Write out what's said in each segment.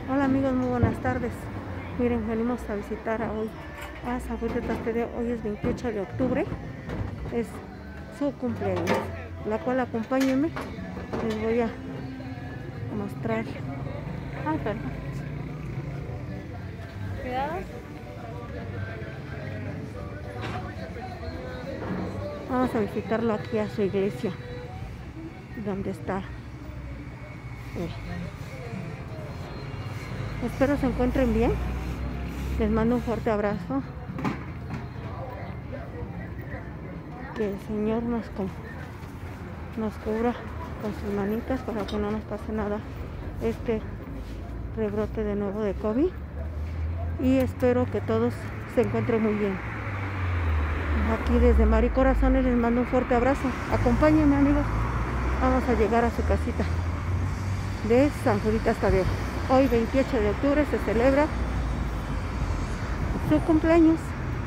Hola amigos, muy buenas tardes. Miren, venimos a visitar hoy a San Juan de Tastedeo. Hoy es 28 de octubre, es su cumpleaños, la cual acompáñenme, les voy a mostrar. Ay, perdón. Cuidado. Vamos a visitarlo aquí a su iglesia, donde está. Espero se encuentren bien. Les mando un fuerte abrazo. Que el Señor nos cubra con sus manitas para que no nos pase nada este rebrote de nuevo de COVID. Y espero que todos se encuentren muy bien. Aquí desde Mar y Corazones les mando un fuerte abrazo. Acompáñenme amigos. Vamos a llegar a su casita de San Juan de Tastedeo. Hoy 28 de octubre se celebra su cumpleaños.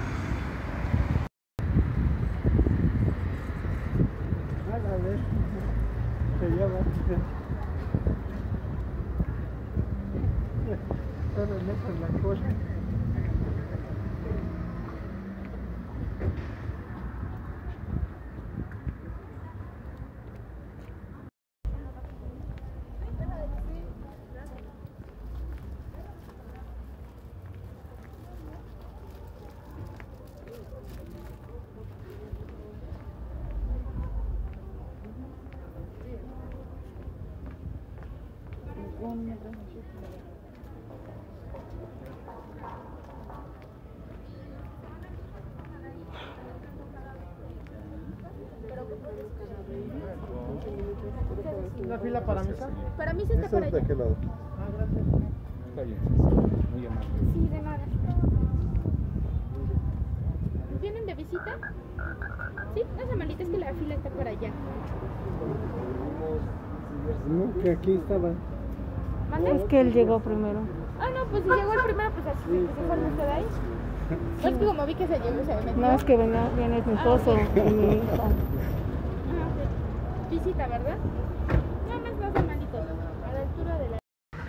¿Una fila para misa? Para mí se está para allá. ¿De qué lado? Ah, gracias. Está bien, muy amable. Sí, de nada. ¿Vienen de visita? Sí, no se malita, es que la fila está para allá. No, que aquí estaba. ¿Mande? Es que él llegó primero. Ah, no, pues si llegó el primero, pues así se fue usted ahí. Es que como vi que se llegó, se metió. No, es que viene mi esposo y mi hija. Ah, ok. Visita, ¿verdad? Nada más no se malito. A la altura de la...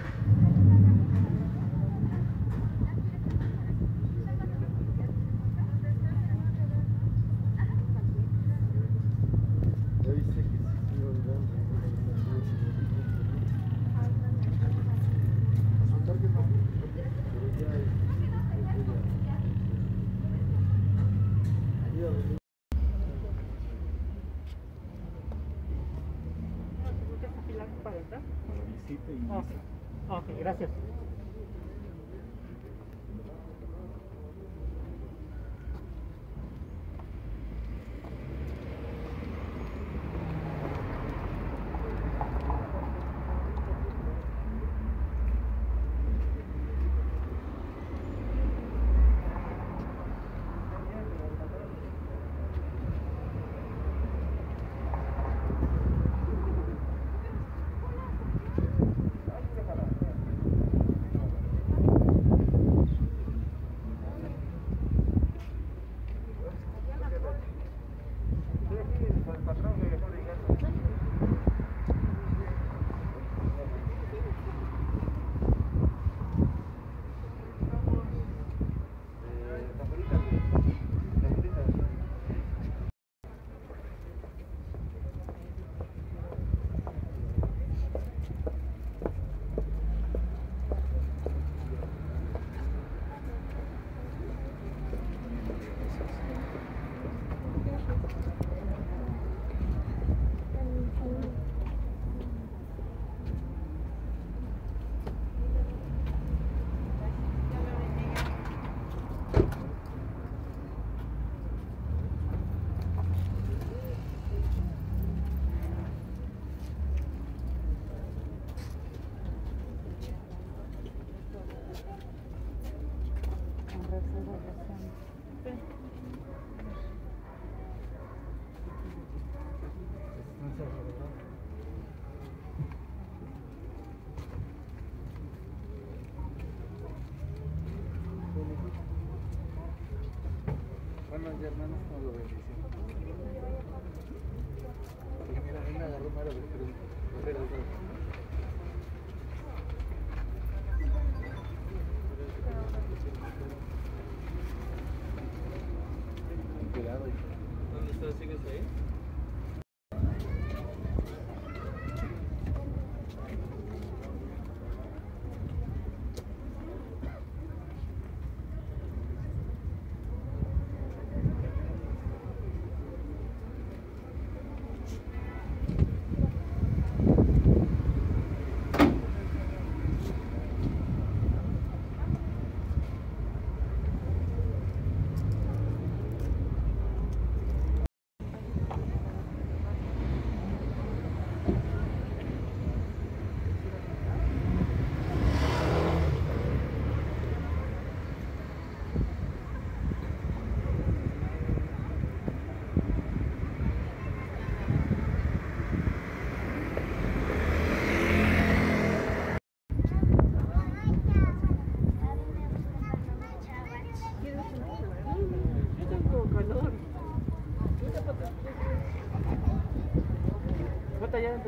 Ok, gracias. Hermanos y hermanas, como lo bendición. Porque mira, a mí me agarró malo, pero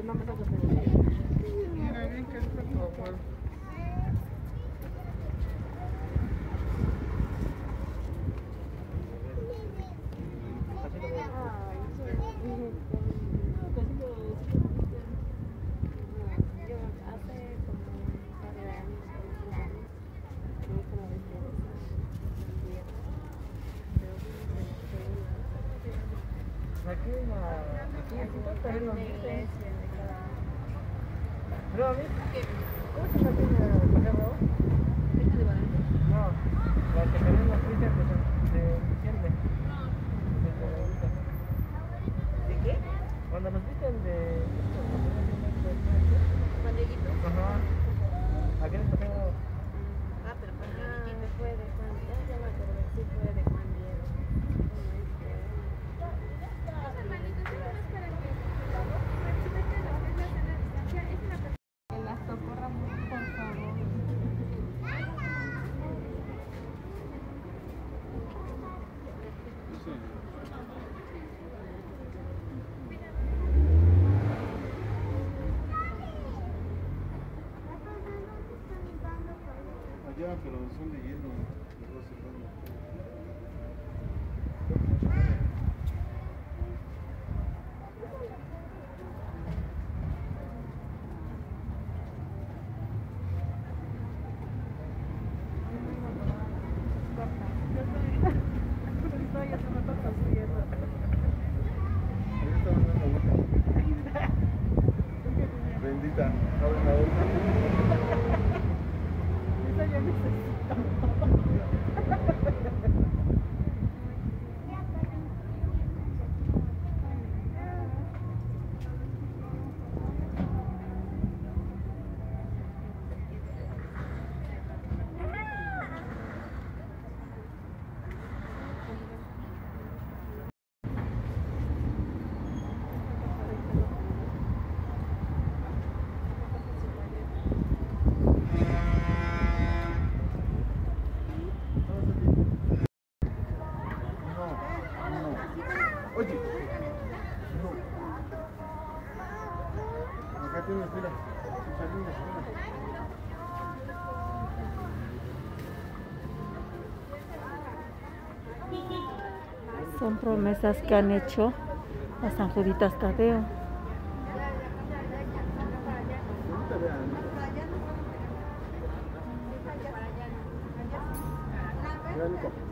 Mira bien que está todo bueno. No, a mí, ¿cómo se llama el perro? No, la que tenemos las fichas de diciembre. ¿De qué? Cuando nos visten de... ¿Pandeguitos? Ajá. ¿A qué les tocó? Ah, pero pandeguitos fue de Juan. Ya me acordé, sí fue de Juan Diego. Los hermanitos, eso no es para que participes en lo que es la sana distancia. Es una persona que las socorramos, por favor. Allá, pero son de hielo. No sé cuándo. Ahí está dando vuelta. Bendita, abre la boca. Oye, no. Acá tienes, mira, sus salinas, mira. Son promesas que han hecho a San Juditas Tadeo. No te vean. Mira, Nico.